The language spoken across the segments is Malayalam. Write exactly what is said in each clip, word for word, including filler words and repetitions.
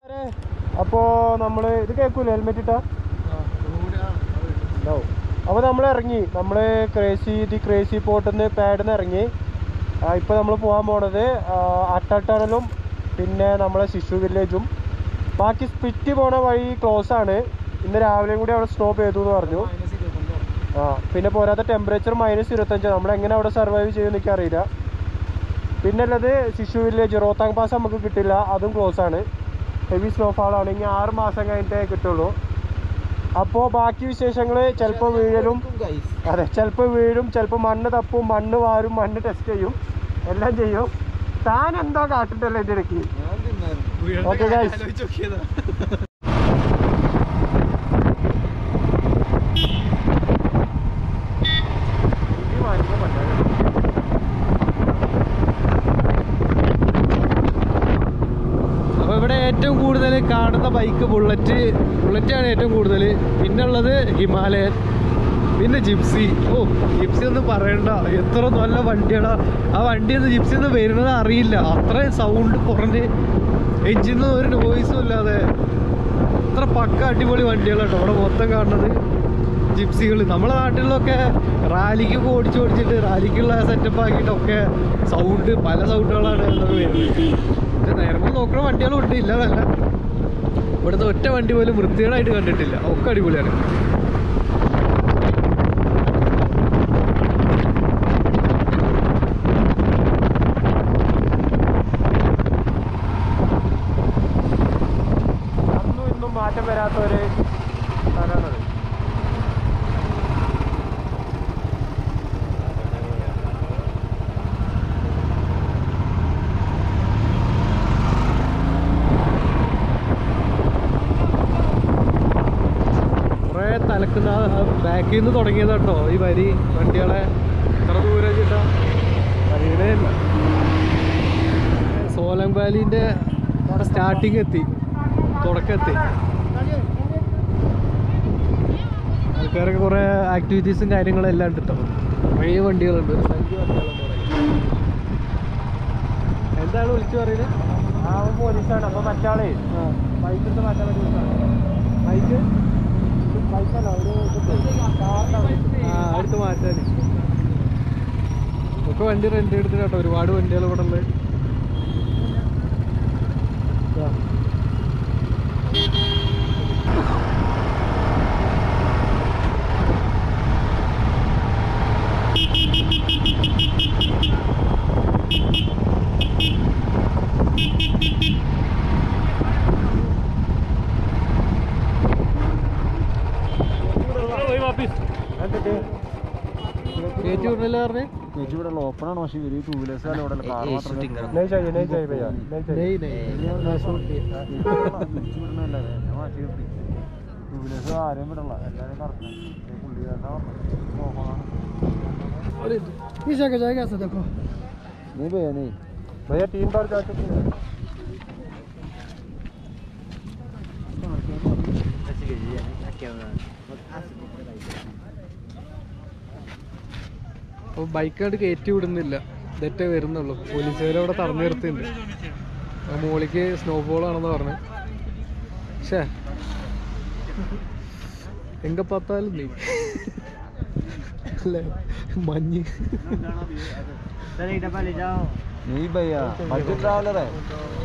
അപ്പോൾ നമ്മൾ ഇത് കേൾക്കൂല ഹെൽമെറ്റ് ഇട്ടാ ഉണ്ടാവും. അപ്പോൾ നമ്മൾ ഇറങ്ങി, നമ്മൾ ക്രേസി ദി ക്രേസി പോർട്ടിൽ നിന്ന് പാഡിൽ നിന്ന് ഇറങ്ങി. ഇപ്പോൾ നമ്മൾ പോകാൻ പോണത് അട്ടൽ ടണലും പിന്നെ നമ്മളെ ശിശു വില്ലേജും. ബാക്കി സ്പിറ്റ് പോണ വഴി ക്ലോസ് ആണ്. ഇന്ന് രാവിലെയും കൂടി അവിടെ സ്റ്റോപ്പ് ചെയ്തു എന്ന് പറഞ്ഞു. ആ പിന്നെ പോരാത്ത ടെമ്പറേച്ചർ മൈനസ് ഇരുപത്തഞ്ച്. നമ്മളെങ്ങനെ അവിടെ സർവൈവ് ചെയ്യുമെന്ന് എനിക്കറിയില്ല. പിന്നെ ഉള്ളത് ശിശു വില്ലേജ്, റോത്താങ് പാസ് നമുക്ക് കിട്ടില്ല, അതും ക്ലോസ് ആണ്. ഹെവി സ്നോഫാൾ ആണ്, ഇനി ആറ് മാസം കഴിഞ്ഞിട്ടേ കിട്ടുള്ളൂ. അപ്പോൾ ബാക്കി വിശേഷങ്ങൾ ചിലപ്പോൾ വീഴലും, അതെ ചിലപ്പോൾ വീഴും, ചിലപ്പോൾ മണ്ണ് തപ്പും, മണ്ണ് വാരും, മണ്ണ് ടെസ്റ്റ് ചെയ്യും, എല്ലാം ചെയ്യും. താൻ എന്തോ കാട്ടിട്ടല്ലേ എൻ്റെ ഇടയ്ക്ക്. ഓക്കെ ഗൈസ്, അപ്പോൾ ഇവിടെ ഏറ്റവും കൂടുതൽ കാണുന്ന ബൈക്ക് ബുള്ളറ്റ് ബുള്ളറ്റാണ് ഏറ്റവും കൂടുതൽ. പിന്നെ ഉള്ളത് ഹിമാലയൻ, പിന്നെ ജിപ്സി. ഓ ജിപ്സി ഒന്നും പറയണ്ട, എത്ര നല്ല വണ്ടിയാണ്. ആ വണ്ടി ഒന്ന് ജിപ്സി ഒന്നും വരുന്നത് അറിയില്ല, അത്രയും സൗണ്ട് കുറഞ്ഞ് എഞ്ചിനൊന്നും ഒരു നോയ്സും ഇല്ലാതെ അത്ര പക്ക അടിപൊളി വണ്ടികളാണ് കേട്ടോ അവിടെ മൊത്തം കാണുന്നത് ജിപ്സികൾ. നമ്മളെ നാട്ടിലൊക്കെ റാലിക്കൊക്കെ ഓടിച്ച് ഓടിച്ചിട്ട് റാലിക്കുള്ള സെറ്റപ്പ് ആക്കിയിട്ടൊക്കെ സൗണ്ട് പല സൗണ്ടുകളാണ് നമുക്ക് വരുന്നത്. പക്ഷെ നേരത്തെ നോക്കുന്ന വണ്ടികളും ഉണ്ട്, ഇല്ലാതല്ല. ഇവിടുത്തെ ഒറ്റ വണ്ടി പോലും വൃത്തികേടായിട്ട് കണ്ടിട്ടില്ല, ഒക്കെ അടിപൊളിയാണ്. അന്നും ഇന്നും മാറ്റം വരാത്തൊരു സ്ഥലമാണത്. തലക്കുന്ന ബാക്കിൽ നിന്ന് തുടങ്ങിയത് കേട്ടോ ഈ വരി വണ്ടികളെ. എത്ര ദൂരം വെച്ചിട്ടാ അറിയണേല്ല. സോലങ് വാലിൻ്റെ അവിടെ സ്റ്റാർട്ടിങ് എത്തി, തുടക്കമെത്തി. ആൾക്കാരൊക്കെ കുറേ ആക്ടിവിറ്റീസും കാര്യങ്ങളും എല്ലാം ഉണ്ട് കേട്ടോ. കുറേ വണ്ടികളുണ്ട്, ഒരു സംഖ്യ വണ്ടികളുണ്ട്. എന്താണ് വിളിച്ചു പറയുന്നത്? ആ പോലീസാണ്. അപ്പോൾ മറ്റാളേ ബൈക്കെടുത്ത് മാറ്റാൻ വേണ്ടി ബൈക്ക് ബൈക്കല്ല ഒരു ആ അടുത്ത് മാറ്റാൻ ഒക്കെ വണ്ടി റെന്റ് എടുത്തിട്ട് കേട്ടോ. ഒരുപാട് വണ്ടികൾ ഇവിടെ ഉള്ളത്. ഓപ്പണാണ്, പക്ഷേ ഒരു ടൂ വീലേഴ്സ് ഇവിടെ ആരെയും വിടല്ല, എല്ലാവരും കറക്റ്റ് പുള്ളി नहीं भैया नहीं भैया तीन बार जा चुके हैं. അപ്പോൾ ബൈക്കായിട്ട് കയറ്റി വിടുന്നില്ല, ഇതേറ്റേ വരുന്നുള്ളൂ. പോലീസുകാർ അവിടെ തടഞ്ഞു നിർത്തിയിട്ടുണ്ട്. ആ മോളിക്ക് സ്നോഫോൾ ആണെന്ന് പറഞ്ഞു. പക്ഷേ എങ്ക പത്താലും നീ അല്ലേ മഞ്ഞ്. नहीं भैया बजट ट्रैवलर है.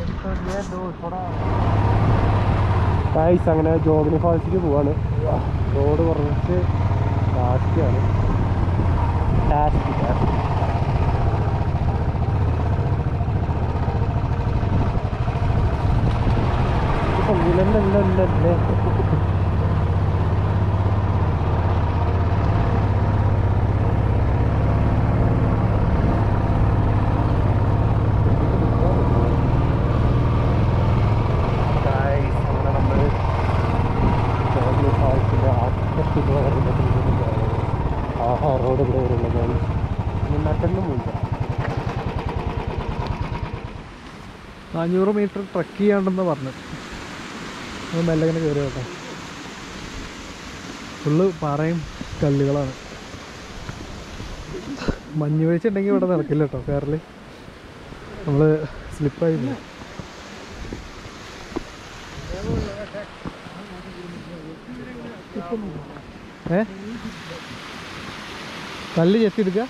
ഗൈസ് അങ്ങനെ ജോഗിനി ഫാൾസിലേക്ക് പോവാണ്. റോഡ് കുറച്ച് ടാസ്റ്റിയാണ്. ടാസ്റ്റി ടാസ്റ്റി ഇപ്പം വിലല്ലേ. ആഹാ റോഡ് ഇവിടെ വരുന്നത് നട്ടൊന്നും പോയില്ല. നാനൂറ് മീറ്റർ ട്രക്ക് ചെയ്യാണ്ടെന്ന് പറഞ്ഞു. അത് മെല്ലെ ഇങ്ങനെ കയറി കേട്ടോ. ഫുള്ള് പാറയും കല്ലുകളാണ്. മഞ്ഞ് വീഴ്ച ഉണ്ടെങ്കിൽ ഇവിടെ നടക്കില്ല കേട്ടോ കയറല്. നമ്മൾ സ്ലിപ്പായി പോയി. ഏ കല്ല് ചെത്തിയെടുക്കുക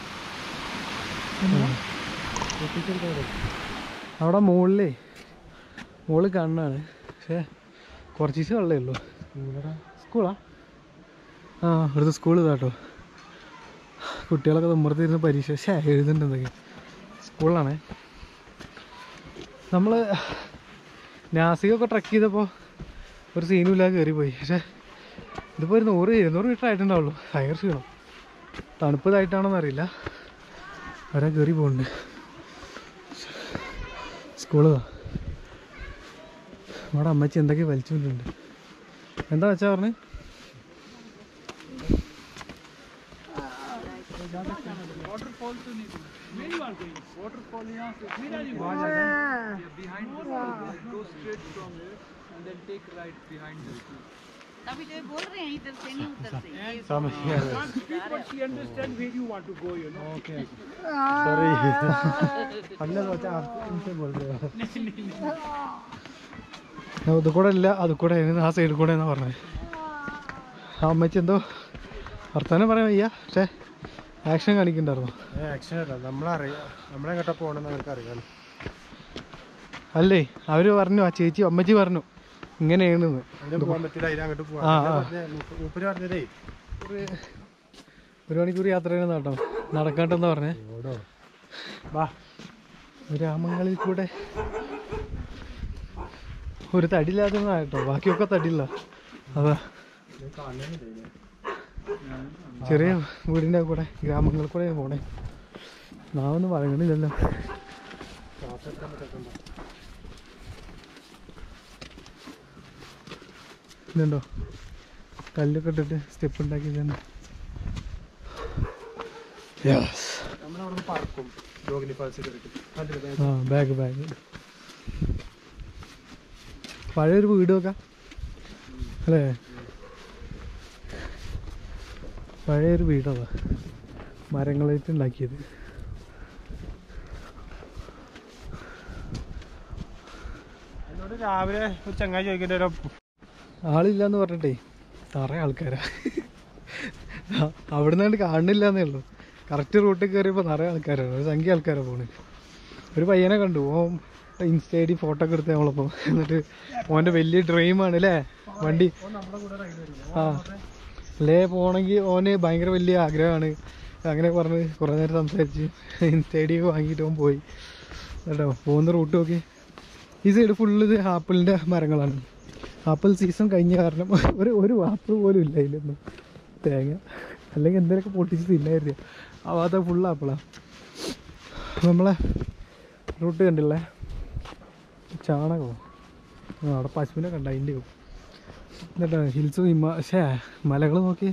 അവിടെ മുകളിലേ മുകളിൽ കാണാണ്. പക്ഷേ കുറച്ച് ദിവസം വെള്ളമേ ഉള്ളൂ. സ്കൂളാ? ആ ഇവിടുത്തെ സ്കൂൾ ഇതാട്ടോ. കുട്ടികളൊക്കെ തുമ്പറത്തിരുന്ന് പരീക്ഷ പക്ഷേ എഴുതുന്നുണ്ട് എന്തൊക്കെ. സ്കൂളിലാണേ. നമ്മൾ നാസികൊക്കെ ട്രക്ക് ചെയ്തപ്പോൾ ഒരു സീനും ഇല്ലാതെ കയറിപ്പോയി. പക്ഷേ ഇതിപ്പോൾ ഒരു നൂറ് ഇരുന്നൂറ് മീറ്റർ ആയിട്ടുണ്ടാവുള്ളൂ. ഭയങ്കര ക്ഷീണം. തണുപ്പതായിട്ടാണോന്ന് അറിയില്ല. വരാൻ കയറി പോകുന്നുണ്ട്. സ്കൂളിതാ. നമ്മുടെ അമ്മച്ചി എന്തൊക്കെ വലിച്ചുകൊണ്ടുണ്ട്. എന്താ വെച്ചാ പറഞ്ഞ്? तभी तो बोल रहे हैं इधर से नहीं उधर से समझ गया. She understand where you want to go, you know. Okay. Sorry. हमने सोचा आप इनसे बोल रहे हो. അത് കൂടെ ഇല്ല അത് കൂടെ ആ സൈഡിൽ കൂടെ എന്നാ പറഞ്ഞത്. ആ അമ്മച്ചി എന്തോ വർത്താനം പറയാൻ വയ്യ. പക്ഷേ ആക്ഷൻ കാണിക്കണ്ടായിരുന്നു. ആക്ഷൻ അല്ല നമ്മളറിയാം നമ്മളെങ്ങോട്ടാ പോകണമെന്ന് അവർക്ക് അറിയാം. അല്ലേ അവര് പറഞ്ഞു, ആ ചേച്ചി അമ്മച്ചി പറഞ്ഞു ഇങ്ങനെയാണെന്ന്. ഒരു മണിക്കൂർ യാത്ര ചെയ്യുന്ന കേട്ടോ, നടക്കാട്ടെന്ന് പറഞ്ഞേ. ഗ്രാമങ്ങളിൽ കൂടെ ഒരു തടിയില്ലാത്തതായിട്ടോ, ബാക്കിയൊക്കെ തടിയില്ല. അതാ ചെറിയ വീടിൻ്റെ കൂടെ ഗ്രാമങ്ങളിൽ കൂടെ പോണേ. നാവൊന്നും പറയണില്ലല്ലോ. ഇതുണ്ടോ കല്ലൊക്കെ ഇട്ടിട്ട് സ്റ്റെപ്പ് ഉണ്ടാക്കി തന്നെ. ആ ബാഗ് ബാഗ് പഴയൊരു വീട് വെക്കാം അല്ലേ? പഴയൊരു വീടതാ, മരങ്ങളായിട്ട് ഉണ്ടാക്കിയത്. എന്നോട് രാവിലെ ഒരു ചങ്ങായി ചോദിക്കേണ്ട ഒരു ആളില്ലാന്ന് പറഞ്ഞിട്ടേ നിറയെ ആൾക്കാരാ. അവിടെ നിന്നാണ്ട് കാണുന്നില്ല എന്നേ ഉള്ളൂ. കറക്റ്റ് റൂട്ടിൽ കയറിയപ്പോൾ നിറയെ ആൾക്കാരാണ്, ഒരു സംഖ്യ ആൾക്കാരാണ് പോണ്. ഒരു പയ്യനെ കണ്ടു, ഓൻ ഇൻസ്റ്റൈഡി ഫോട്ടോ ഒക്കെ എടുത്ത് നമ്മളപ്പോൾ. എന്നിട്ട് ഓൻ്റെ വലിയ ഡ്രീമാണ് അല്ലേ വണ്ടി. ആ ലേ പോകണമെങ്കിൽ ഓന് ഭയങ്കര വലിയ ആഗ്രഹമാണ്. അങ്ങനെ പറഞ്ഞ് കുറേ നേരം സംസാരിച്ച് ഇൻസ്റ്റൈഡിയൊക്കെ വാങ്ങിയിട്ട് ഓൻ പോയി കേട്ടോ. പോകുന്ന റൂട്ട് നോക്കി ഈ സൈഡ് ഫുള്ള് ഇത് ആപ്പിളിൻ്റെ മരങ്ങളാണ്. ആപ്പിൾ സീസൺ കഴിഞ്ഞ കാരണം ഒരു ഒരു ആപ്പിൾ പോലും ഇല്ല അതിലൊന്നും. തേങ്ങ അല്ലെങ്കിൽ എന്തെങ്കിലുമൊക്കെ പൊട്ടിച്ച് തിന്നായിരുന്നു. ആ ഭാഗത്ത് ഫുൾ ആപ്പിളാണ്. നമ്മളെ റൂട്ട് കണ്ടില്ലേ, ചാണകമോ അവിടെ പശുവിനൊക്കെ ഉണ്ട്. അതിൻ്റെ എന്നിട്ടാ ഹിൽസ് ഹിമ പക്ഷേ മലകൾ നോക്കി.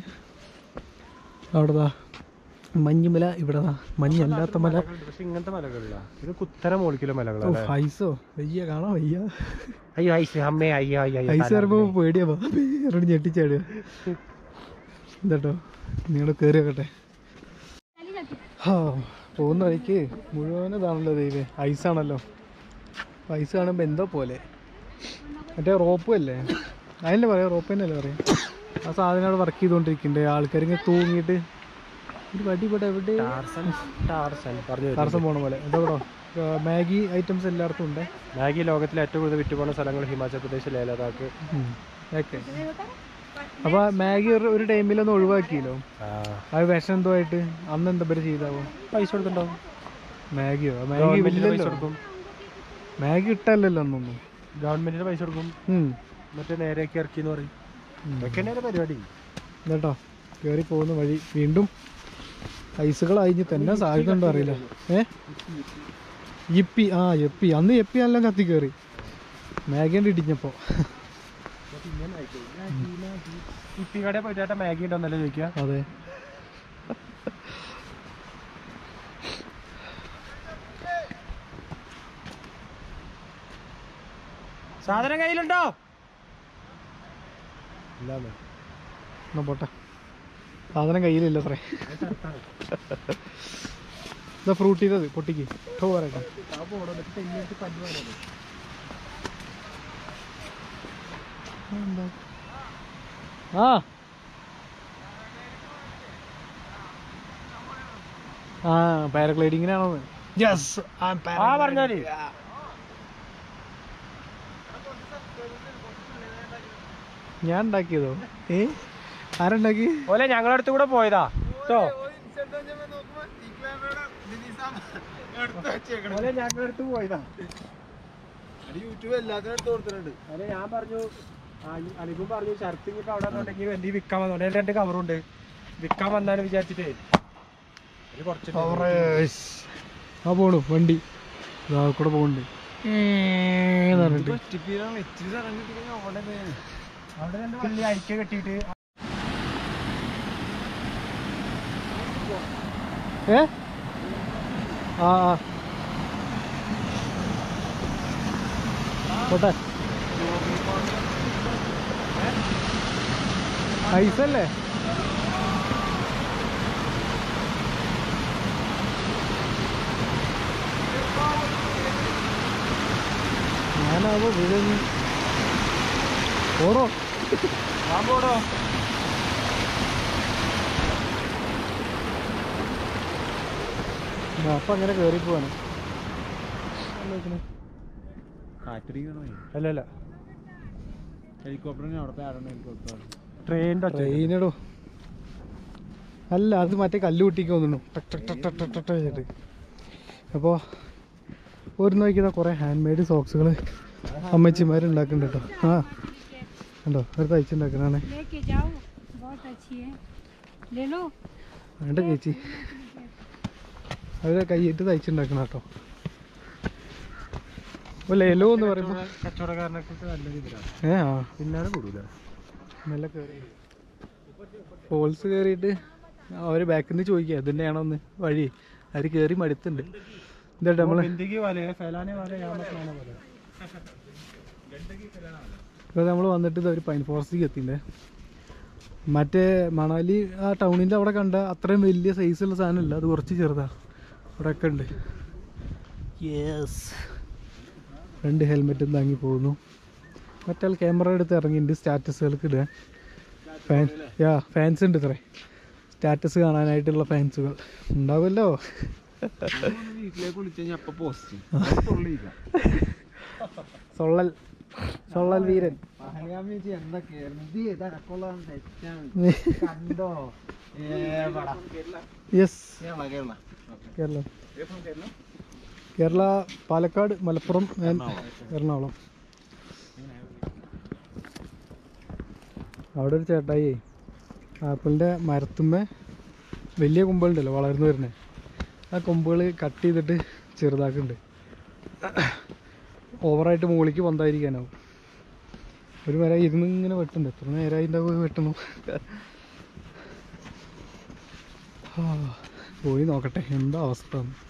അവിടെതാ മഞ്ഞുമല, ഇവിടെതാ മഞ്ഞല്ലാത്ത മല. പക്ഷെ ഇങ്ങനത്തെ മലകളില്ല, ഇത് കുത്തര മോളിക്കിലെ മലകളാണ്. ഐസോ വയ്യ, കാണാൻ വയ്യ. അയ്യോ ഐസ് അമ്മേ അയ്യോ ഐസ് പറയുമ്പോ പേടിയാ, പേരോട് ഞെട്ടിച്ചാടുക. എന്താട്ടോ നിങ്ങൾ കയറി വെക്കട്ടെ. ആ പോകുന്ന വഴിക്ക് മുഴുവൻ ഇതാണല്ലോ ദൈവേ, ഐസാണല്ലോ. ഐസ് കാണുമ്പോൾ എന്തോ പോലെ. മറ്റേ റോപ്പ് അല്ലേ, അതിനല്ലേ പറയാം, റോപ്പ് തന്നെയല്ലേ പറയാം. ആ സാധനം അവിടെ വർക്ക് ചെയ്തുകൊണ്ടിരിക്കുന്നുണ്ട്. ആൾക്കാരിങ്ങനെ തൂങ്ങിയിട്ട് ഒരു വടി ഇവിടെ എവിടെ ടാർസൻ പോണ പോലെ. എന്തോ മാഗി ഐറ്റംസ് എല്ലായിടത്തും ഉണ്ട്. മാഗി ലോകത്തിലെ ഏറ്റവും കൂടുതൽ വിറ്റുപോകുന്ന സ്ഥലങ്ങൾ ഹിമാചൽ പ്രദേശ്, ലേ ലഡാക്ക് ഒക്കെ. അപ്പൊ മാഗി ഒരു ടൈമിലൊന്നും ഒഴിവാക്കിയല്ലോ. അത് വിഷം എന്തോ ആയിട്ട് അന്ന് എന്താ പേര് ചെയ്താവോ, പൈസ കൊടുത്തിട്ടുണ്ടാവും. മാഗിയോ മാഗി പൈസ കൊടുക്കും. മാഗി ഇട്ടല്ലല്ലോ അന്നൊന്നും. ഗവൺമെന്റിന് പൈസ കൊടുക്കും. മറ്റേ നേരെയൊക്കെ ഇറക്കിന്ന് പറയും. ഇതൊക്കെ തന്നെ പരിപാടി കേട്ടോ. കയറി പോകുന്ന വഴി വീണ്ടും ഐസുകൾ അഴിഞ്ഞ് തന്നെ സാധ്യത ഉണ്ടോ അറിയില്ല. ഏ ഇപ്പി ആ എപ്പി അന്ന് എപ്പി എല്ലാം കത്തി കയറി മാഗിൻ്റെ ഇടിഞ്ഞപ്പോ. ഇപ്പി കടയിൽ പോയിട്ട് മാഗി ഉണ്ടോന്നല്ലേ ചോദിക്കുക. അതെ. സാധനം കയ്യിലുണ്ടോ? എന്നാ പോട്ടെ, സാധനം കയ്യിലില്ല അത്രേ. ഇതാ ഫ്രൂട്ട് ചെയ്തത് പൊട്ടിക്ക് പറയട്ടെ. ആ ആ പാരഗ്ലൈഡിങ്ങിനാണോന്ന്? യെസ് ആ പറഞ്ഞാല് ഞാൻ ഉണ്ടാക്കിയതോ? ഏ ആരുണ്ടാക്കി? ഓലെ ഞങ്ങളുടെ അടുത്ത് കൂടെ പോയതാ കേട്ടോ. ഓലെ ഞങ്ങളുടെ അടുത്ത് പോയതാ. യൂട്യൂബ് എല്ലാത്തിനും എടുത്ത് കൊടുത്തിട്ടുണ്ട്. അല്ലെ ഞാൻ പറഞ്ഞു, അലിബും പറഞ്ഞു ഷർട്ടിങ് ഇപ്പൊ അവിടെ ഉണ്ടെങ്കിൽ വണ്ടി വിൽക്കാൻ വന്നോണ്ട് രണ്ട് കവറുണ്ട്, വിൽക്കാൻ വന്നാലും വിചാരിച്ചിട്ടേ കുറച്ച് ആ പോണു വണ്ടി കൂടെ പോകണ്ട്. അവിടെ രണ്ട് വലിയ അരിക്ക കെട്ടിയിട്ട് ഏ ആ പോട്ടെ. ഐസല്ലേ? ഞാനാവോ വീഴഞ്ഞു ഓടോ ഞാൻ പോടോ. അപ്പൊ അങ്ങനെ കേറി പോവാണ്. അല്ല അല്ല ഹെലികോപ്റ്ററിന് അവിടെ ഹെലികോപ്റ്റർ ട്രെയിനിന്റെ ട്രെയിനിടോ അല്ല, അത് മറ്റേ കല്ല് കുട്ടിക്ക് തോന്നുന്നു ടട്ട്. അപ്പോൾ ഒരു നോക്കിയതാ കുറേ ഹാൻഡ് മെയ്ഡ് സോക്സുകൾ അമ്മച്ചിമാർ ഉണ്ടാക്കുന്നുണ്ട് കേട്ടോ. ആ കണ്ടോ അവർ തയ്ച്ചുണ്ടാക്കണാണ്. വേണ്ട ചേച്ചി, അവരെ കൈയിട്ട് തയ്ച്ചുണ്ടാക്കണം കേട്ടോ. അപ്പോൾ ലേലോ എന്ന് പറയുമ്പോൾ കച്ചവടക്കാരനൊക്കെ നല്ല രീതിയിലാണ്. ഏ ആ പിന്നാലെ കൂടൂല. നല്ല കയറി ഫോൾസ് കയറിയിട്ട് അവർ ബാക്കിൽ നിന്ന് ചോദിക്കുക ഇതിൻ്റെയാണോ ഒന്ന് വഴി. അവർ കയറി മടുത്തുണ്ട്. എന്താ നമ്മള് ഇപ്പോൾ നമ്മൾ വന്നിട്ട് ഇത് ഒരു പൈൻ ഫോറസ്റ്റിലേക്ക് എത്തിണ്ടേ. മറ്റേ മണാലി ആ ടൗണിൻ്റെ അവിടെ കണ്ട അത്രയും വലിയ സൈസുള്ള സാധനമില്ല, അത് കുറച്ച് ചെറുതാ. അവിടെയൊക്കെ ഉണ്ട്. യെസ്, രണ്ട് ഹെൽമെറ്റും താങ്ങി പോകുന്നു. മറ്റാൾ ക്യാമറ എടുത്ത് ഇറങ്ങിയിട്ടുണ്ട് സ്റ്റാറ്റസുകൾക്ക് ഇടുക. ഫാൻ യാ ഫാൻസ് ഉണ്ട് ഇത്രേ, സ്റ്റാറ്റസ് കാണാനായിട്ടുള്ള ഫാൻസുകൾ ഉണ്ടാവുമല്ലോ. സൊള്ളൽ സൊള്ളൽ വീരൻ യെസ്. കേരള കേരള പാലക്കാട്, മലപ്പുറം, എറണാകുളം. അവിടെ ഒരു ചേട്ടായി ആപ്പിളിൻ്റെ മരത്തുമ്മേ വലിയ കൊമ്പുകളുണ്ടല്ലോ വളർന്നു വരുന്നത്, ആ കൊമ്പുകൾ കട്ട് ചെയ്തിട്ട് ചെറുതാക്കുന്നുണ്ട്. ഓവറായിട്ട് മുകളിലേക്ക് പൊന്തായിരിക്കാനാവും. ഒരു മരം ഇരുന്ന് ഇങ്ങനെ വെട്ടുന്നുണ്ട്. എത്ര നേരമായിട്ടുണ്ടാവും വെട്ടണു. പോയി നോക്കട്ടെ എന്താ അവസ്ഥ.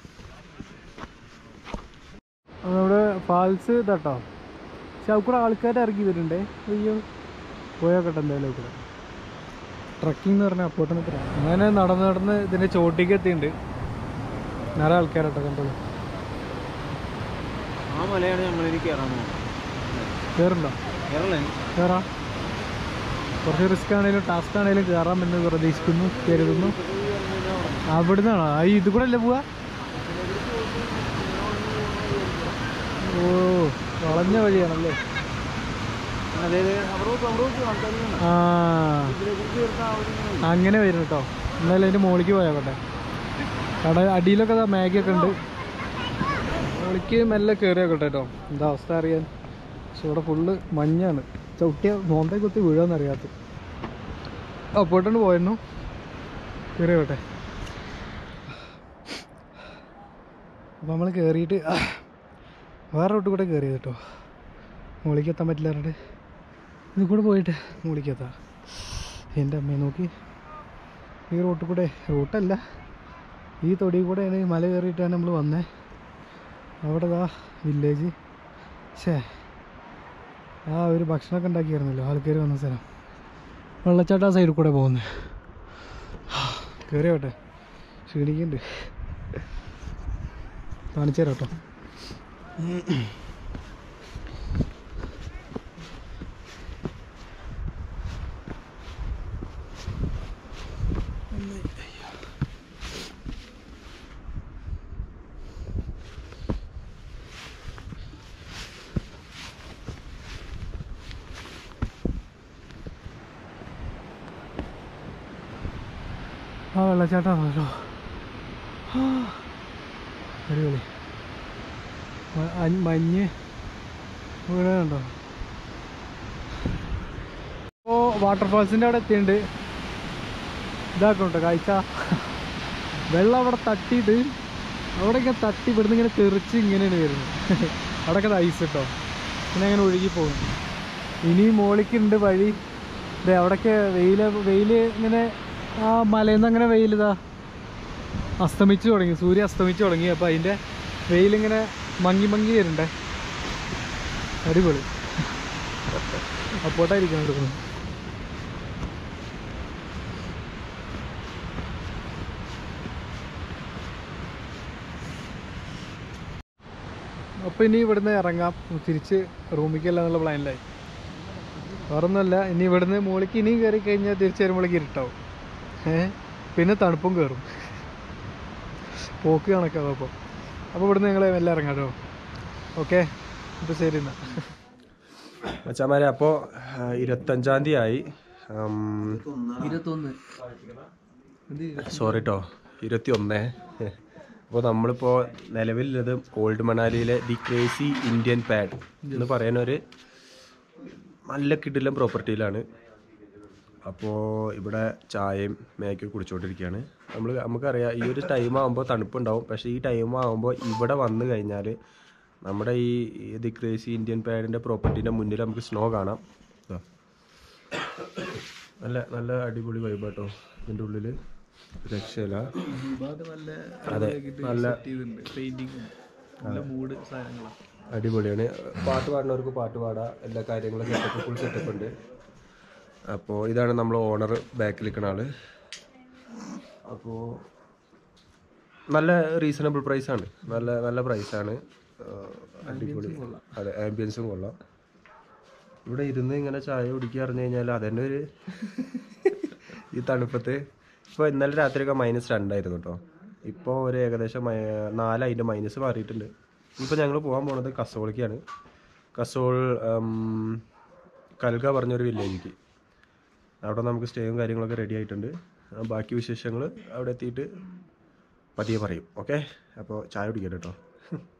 നമ്മുടെ ഫാൾസ് ഇതാട്ടോ. പക്ഷെ അവിടെ കൂടെ ആൾക്കാർ ഇറങ്ങി വരുന്നുണ്ടേ. അയ്യോ പോയോക്കട്ടെ എന്തായാലും കൂടെ. ട്രക്കിംഗ് എന്ന് പറഞ്ഞാൽ അപ്പോട്ടൊന്നും പറയാം. അങ്ങനെ നടന്ന് നടന്ന് ഇതിൻ്റെ ചോട്ടിക്ക് എത്തിയിട്ടുണ്ട്. നിറയെ ആൾക്കാരട്ടോ കണ്ടോളൂ. ആ മലയാണ് ഞങ്ങളിനി കയറാൻ പോകുന്നത്. കയറുണ്ടോ? കയറാം. കുറച്ച് റിസ്ക് ആണെങ്കിലും ടാസ്ക് ആണെങ്കിലും കയറാമെന്ന് പ്രതീക്ഷിക്കുന്നു, കരുതുന്നു. അവിടെ നിന്നാണോ ആ ഇത് കൂടെ അല്ലേ പോവാ? ഓ വളഞ്ഞ വഴിയാണല്ലേ. ആ അങ്ങനെ വരും കേട്ടോ. എന്നാലും അതിൻ്റെ മുകളിലേക്ക് പോയാക്കട്ടെ. കട അടിയിലൊക്കെ മാഗിയൊക്കെ ഉണ്ട്. മുകളിലേക്ക് മെല്ലെ കയറിയാക്കട്ടെ കേട്ടോ. എന്താ അവസ്ഥ അറിയാൻ. പക്ഷെ ഇവിടെ ഫുള്ള് മഞ്ഞാണ്. ചവിട്ടിയ മോന്തേ കുത്തി വീഴാന്നറിയാത്ത. അപ്പോട്ടാണ് പോയിരുന്നു. കയറിയാക്കട്ടെ. അപ്പോൾ നമ്മൾ കയറിയിട്ട് വേറെ റോട്ട് കൂടെ കയറിയത് കേട്ടോ. മുകളിലേക്ക് എത്താൻ പറ്റില്ല പറഞ്ഞിട്ട് ഇത് കൂടെ പോയിട്ട് മുകളിലേക്ക് എത്താം. എൻ്റെ അമ്മയെ നോക്കി ഈ റോട്ടിൽ കൂടെ, റൂട്ടല്ല ഈ തൊടി കൂടെയാണ് മല കയറിയിട്ടാണ് നമ്മൾ വന്നത്. അവിടെ ആ വില്ലേജ് ശേ ആ ഒരു ഭക്ഷണമൊക്കെ ഉണ്ടാക്കിയായിരുന്നല്ലോ ആൾക്കാർ വന്ന സ്ഥലം. വെള്ളച്ചാട്ടം ആ സൈഡിൽ കൂടെ പോകുന്നത്. കയറിയാവട്ടെ, ക്ഷീണിക്കുന്നുണ്ട്. കാണിച്ചു തരാം കേട്ടോ. ആ വെള്ളച്ചാട്ടമാണല്ലോ. അടിപൊളി. മഞ്ഞ് വീണുണ്ടോ? ഇപ്പോൾ വാട്ടർഫാൾസിൻ്റെ അവിടെ എത്തിയിട്ടുണ്ട്. ഇതാക്കുന്നുണ്ടോ കാഴ്ച? വെള്ളം അവിടെ തട്ടിയിട്ട് അവിടെയൊക്കെ തട്ടി ഇവിടുന്ന് ഇങ്ങനെ തെറിച്ച് ഇങ്ങനെയാണ് വരുന്നത്. അവിടെയൊക്കെ ഐസ് കേട്ടോ. പിന്നെ അങ്ങനെ ഒഴുകി പോകും. ഇനി മോളിക്കുണ്ട് വഴി. ഇതേ അവിടെയൊക്കെ വെയിൽ വെയിൽ ഇങ്ങനെ ആ മലയിൽ നിന്ന് അങ്ങനെ വെയിലിതാ അസ്തമിച്ച് തുടങ്ങി. സൂര്യൻ അസ്തമിച്ച് തുടങ്ങി. അപ്പോൾ അതിൻ്റെ വെയിലിങ്ങനെ മങ്ങി മങ്ങി വരുന്നുണ്ടേ. അടിപൊളി. അപ്പോട്ടായിരിക്കണം എടുക്കുന്നത്. അപ്പോൾ ഇനി ഇവിടുന്ന് ഇറങ്ങാം, തിരിച്ച് റൂമിക്കല്ല എന്നുള്ള പ്ലാനിലായി. വേറൊന്നുമല്ല, ഇനി ഇവിടുന്ന് മുകളിലേക്ക് ഇനിയും കയറി കഴിഞ്ഞാൽ തിരിച്ച് വരുമ്പോഴേക്ക് ഇരുട്ടാവും. ഏഹ് പിന്നെ തണുപ്പും കയറും. പോക്ക് കണക്കാവും. അപ്പോൾ അപ്പോൾ ഇവിടുന്ന് ഞങ്ങൾ എല്ലാം ഇറങ്ങാം കേട്ടോ. ഓക്കെ, ഇപ്പോൾ ശരി എന്നാൽ മച്ചാമാരെ. അപ്പോൾ ഇരുപത്തഞ്ചാം തീയതി ആയി. ഇരുപത്തൊന്ന് സോറി കേട്ടോ, ഇരുപത്തി ഒന്ന്. അപ്പോൾ നമ്മളിപ്പോൾ നിലവിലുള്ളത് ഓൾഡ് മണാലിയിലെ ദി ക്രേസി ഇന്ത്യൻ പാഡ് എന്ന് പറയുന്ന ഒരു നല്ല കിടിലം പ്രോപ്പർട്ടിയിലാണ്. അപ്പോൾ ഇവിടെ ചായയും മേക്കൊക്കെ കുടിച്ചുകൊണ്ടിരിക്കുകയാണ് നമ്മൾ. നമുക്കറിയാം ഈ ഒരു ടൈം ആകുമ്പോൾ തണുപ്പുണ്ടാവും. പക്ഷേ ഈ ടൈം ആകുമ്പോൾ ഇവിടെ വന്നു കഴിഞ്ഞാൽ നമ്മുടെ ഈ ദി ക്രേസി ഇന്ത്യൻ പാഡിൻ്റെ പ്രോപ്പർട്ടീൻ്റെ മുന്നിൽ നമുക്ക് സ്നോ കാണാം. നല്ല നല്ല അടിപൊളി വൈബ് കേട്ടോ ഇതിൻ്റെ ഉള്ളിൽ. രക്ഷയില്ല. അതെ, നല്ല അടിപൊളിയാണ്. പാട്ട് പാടുന്നവർക്ക് പാട്ട് പാടാം. എല്ലാ കാര്യങ്ങളും സെറ്റപ്പ്, ഫുൾ സെറ്റപ്പ് ഉണ്ട്. അപ്പോൾ ഇതാണ് നമ്മൾ ഓണർ, ബാക്കിൽ നിൽക്കുന്ന ആള്. അപ്പോൾ നല്ല റീസണബിൾ പ്രൈസാണ്. നല്ല നല്ല പ്രൈസാണ്. അടിപൊളി. അതെ, ആംബിയൻസും കൊള്ളാം. ഇവിടെ ഇരുന്ന് ഇങ്ങനെ ചായ കുടിക്കുക പറഞ്ഞു കഴിഞ്ഞാൽ അതന്നെ ഒരു ഈ തണുപ്പത്ത്. ഇപ്പോൾ ഇന്നലെ രാത്രിയൊക്കെ മൈനസ് രണ്ടായിരുന്നു കേട്ടോ. ഇപ്പോൾ ഒരു ഏകദേശം നാലതിൻ്റെ മൈനസ് മാറിയിട്ടുണ്ട്. ഇപ്പോൾ ഞങ്ങൾ പോകാൻ പോണത് കസോളിക്കാണ്. കസോൾ കൽഗ പറഞ്ഞൊരു വില്ലേജിക്ക്. അവിടെ നമുക്ക് സ്റ്റേയും കാര്യങ്ങളൊക്കെ റെഡി ആയിട്ടുണ്ട്. ബാക്കി വിശേഷങ്ങൾ അവിടെ എത്തിയിട്ട് പതിയെ പറയും. ഓക്കെ, അപ്പോൾ ചായ കുടിക്കട്ടെ കേട്ടോ.